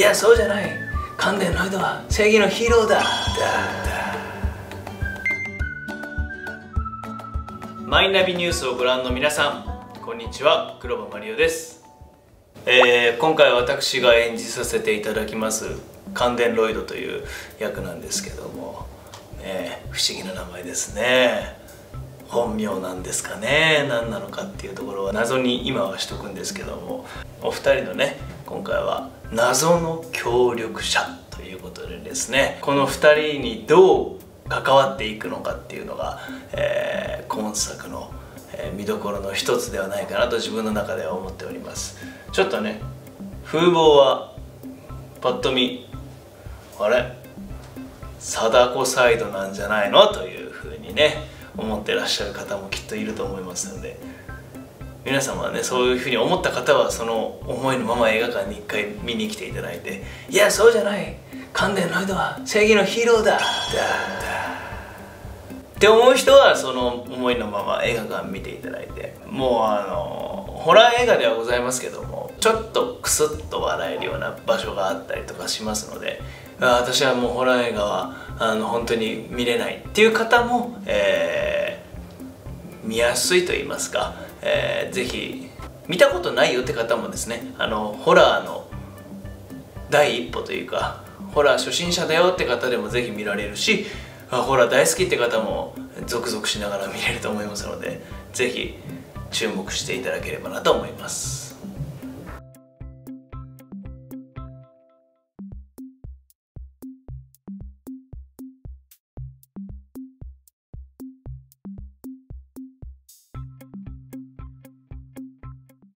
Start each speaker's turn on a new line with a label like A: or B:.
A: やそうじゃない、関電ロイドは正義のヒーローだ。マイナビニュースをご覧の皆さん、こんにちは、黒羽マリオです。今回私が演じさせていただきます関電ロイドという役なんですけども、不思議な名前ですね。本名なんですかね、何なのかっていうところは謎に今はしとくんですけども、お二人のね、今回は謎の協力者ということでですね、この二人にどう関わっていくのかっていうのが、今作の見どころの一つではないかなと自分の中では思っております。ちょっとね、風貌はパッと見あれ貞子サイドなんじゃないのというふうにね思ってらっしゃる方もきっといると思いますので、皆様はねそういうふうに思った方はその思いのまま映画館に一回見に来ていただいて、いやそうじゃない、関電ロイドは正義のヒーローだって思う人はその思いのまま映画館見ていただいて、もうホラー映画ではございますけども、ちょっとクスッと笑えるような場所があったりとかしますので、私はもうホラー映画は本当に見れないっていう方も、見やすいと言いますか、ぜひ見たことないよって方もですね、ホラーの第一歩というか、ホラー初心者だよって方でもぜひ見られるし、ホラー大好きって方もゾクゾクしながら見れると思いますので、ぜひ注目していただければなと思います。